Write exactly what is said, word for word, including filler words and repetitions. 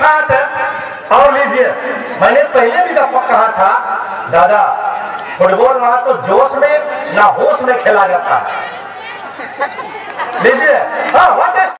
साथ और लीजिए, मैंने पहले भी आपको कहा था दादा, फुटबॉल ना तो जोश में ना होश में खेला जाता है। लीजिए, हाँ